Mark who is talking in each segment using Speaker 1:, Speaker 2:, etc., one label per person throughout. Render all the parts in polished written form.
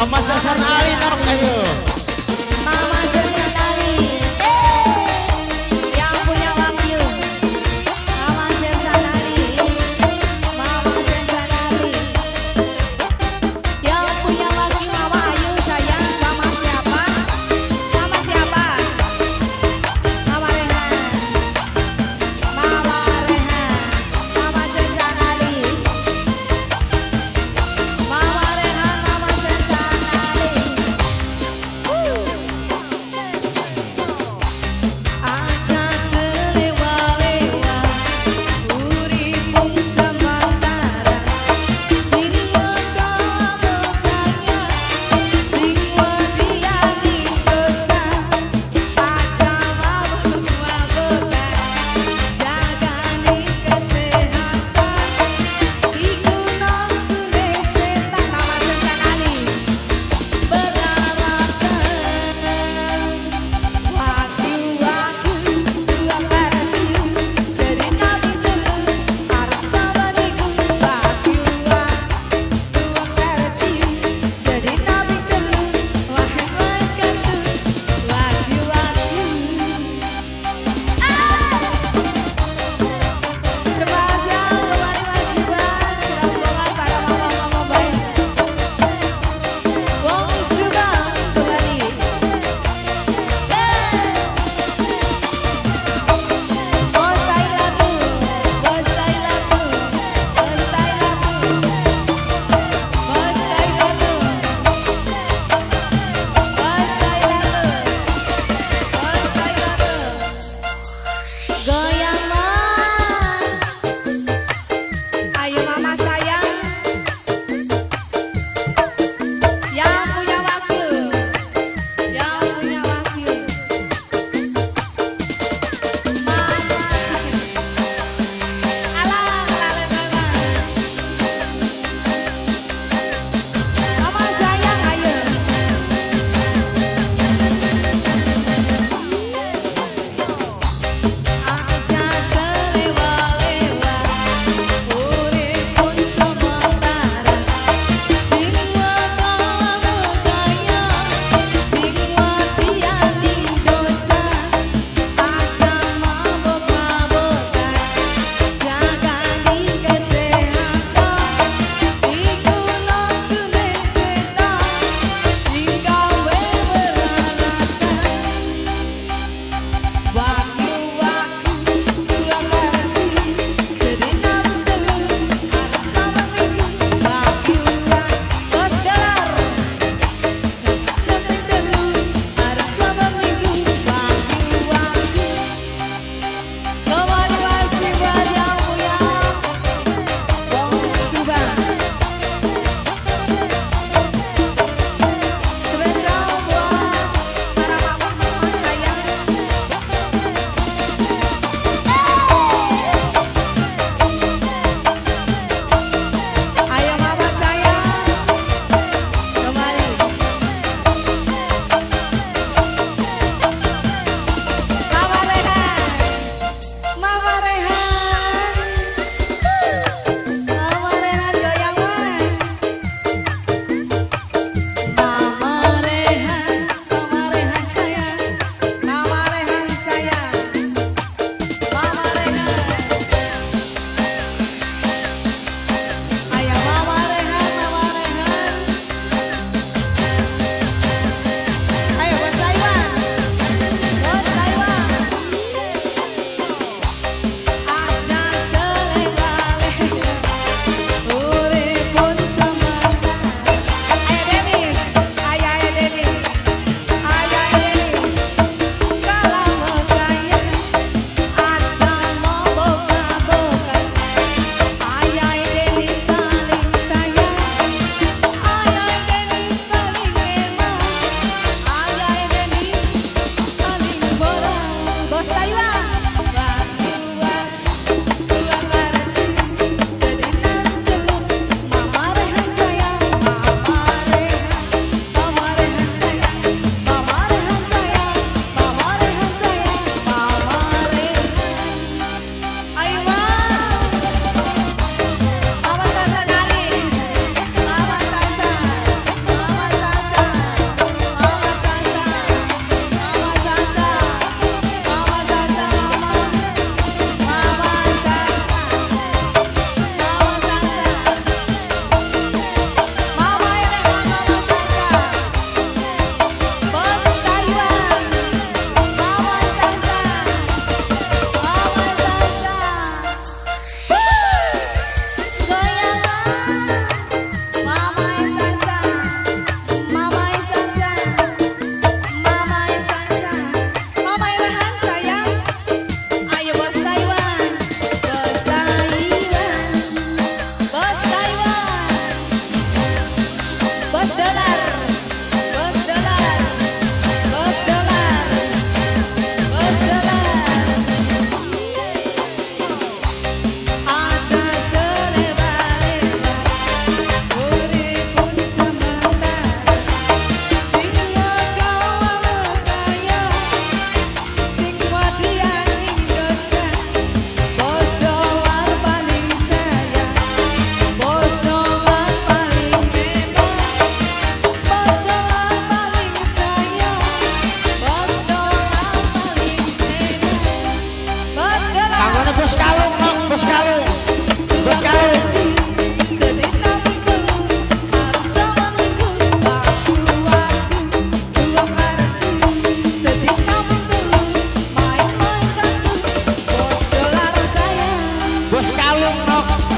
Speaker 1: Mama Sesan Ali Norok ayo.
Speaker 2: Mama Sesan Ali. Yang punya Wahyu. Mama Sesan Ali. Mama Sesan Ali. Yang punya Wahyu Mama Ayu sayang sama siapa? Sama siapa? Mama Rehan. Mama Rehan. Mama Sesan Ali. Mama Rehan, Mama Sesan Ali.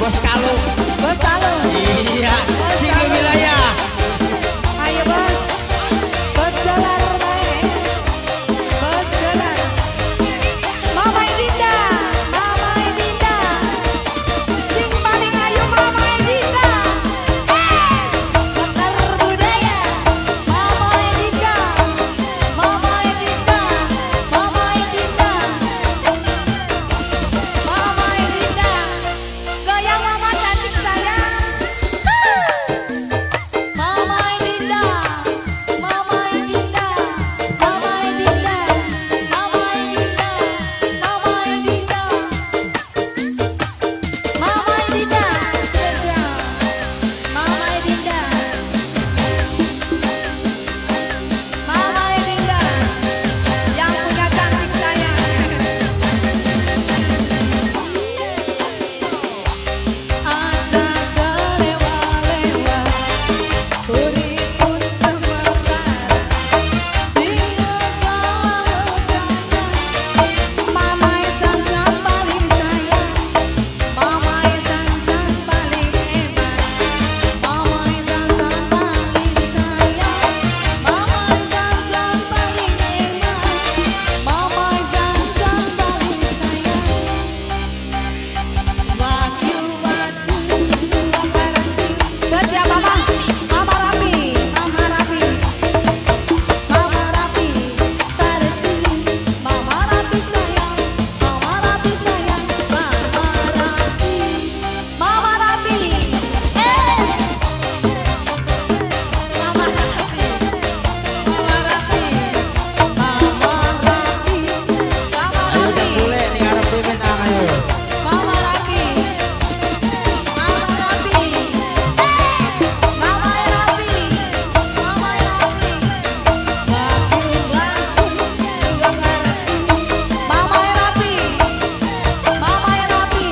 Speaker 1: Bos Kalung.
Speaker 2: Bos Kalung.
Speaker 1: Iya, sini wilayah.
Speaker 2: Ayo bos. Bos dolar baik. Bos dolar. Mama Dinda. Mama Dinda. Sing paling ayu Mama Dinda. Es. Sekar budaya. Mama Dinda. Mama Dinda. Mama Dinda. Mama Dinda. Goyang mama cantik sayang. Mama Dinda. Mama Dinda. Mama Dinda. Mama Dinda. Mama Dinda. Mama Dinda. Spesial. Mama Dinda. Mama Dinda. Yang punya cantik sayang. Aja selewa-lewa, urip pun sementara, sing ngegala-gala. Mama Sansan paling sayang, Mama Sansan paling hebat, Mama Sansan paling sayang, Mama Sansan paling hebat, Mama Sansan paling sayang. Buat siapa Mama? Mama Rapi, Mama Rapi, Mama Rapi, Parci, Mama Rapi sayang, Mama Rapi sayang, Mama Rapi, Mama Rapi, es, Mama Rapi, Mama Rapi, Mama Rapi, Mama
Speaker 1: Ayo
Speaker 2: Rapi.
Speaker 1: jam bule nih ngarep pimpin ayo.
Speaker 2: Mama Rapi, Mama Rapi, Mama Rapi, Mama Rapi, waktu juga ngerti. Mama Rapi, Mama Rapi,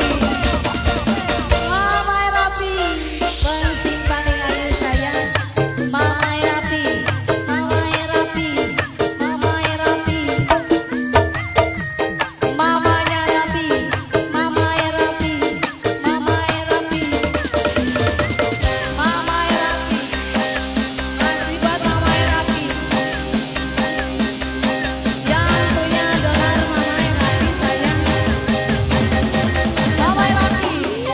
Speaker 2: Mama Rapi, penting paling ayu sayang. Mama Rapi, Mama Rapi, Mama Rapi. Mamanya Rapi, Mama Rapi, Mama Rapi, Mama Rapi, masih buat Mama Rapi. Yang punya dolar Mama Rapi sayang. Mama Rapi,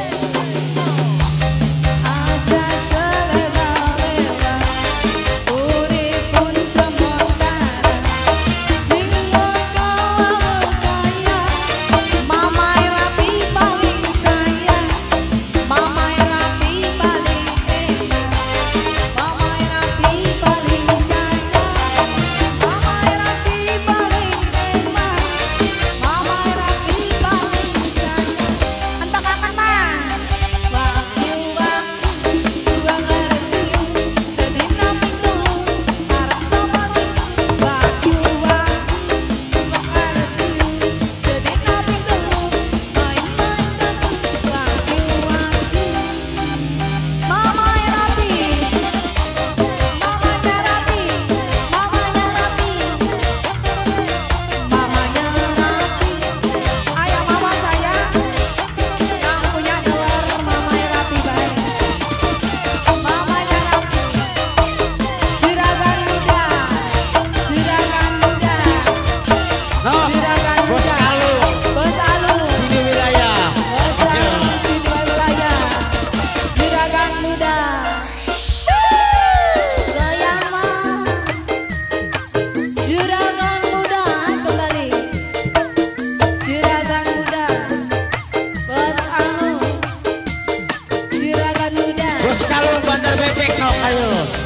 Speaker 2: aja selewa-lewa, urip pun sementara, sing ngegala-gala. Mama Rapi paling sayang, Mama Rapi paling hebat, Mama Rapi paling sayang, Mama Rapi paling hebat, Mama Rapi paling sayang. Entok akan mah, waktu dua ngerti, sedina minggu arep somoni. Waktu dua ngerti, sedina minggu main-main waktu. Mama Rapi, Mamanya Rapi, Mamanya Rapi, Mamanya Rapi. Ayo mama sayang, yang punya dolar Mama Rapi baik. Mamanya Rapi, juragan muda, juragan muda,
Speaker 1: No,
Speaker 2: juragan
Speaker 1: Bos
Speaker 2: muda.
Speaker 1: Kalung.
Speaker 2: Bos Alung.
Speaker 1: Sini wilayah.
Speaker 2: Bos Alung, sini wilayah. Juragan muda. Goyang mah. Juragan muda kembali. Juragan muda. Bos Alung. Juragan muda.
Speaker 1: Bos Kalung Bandar Bebek no ayo.